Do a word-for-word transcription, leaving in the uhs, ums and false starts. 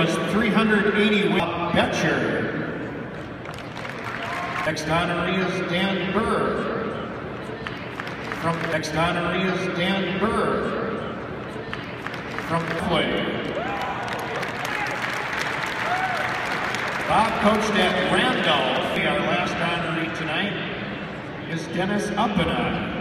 is three hundred eighty. Betcher. Next honoree is Dan Burr. From next honoree is Dan Burr. From Play. Bob coached at Randolph. Our last honoree tonight is Dennis Uppena.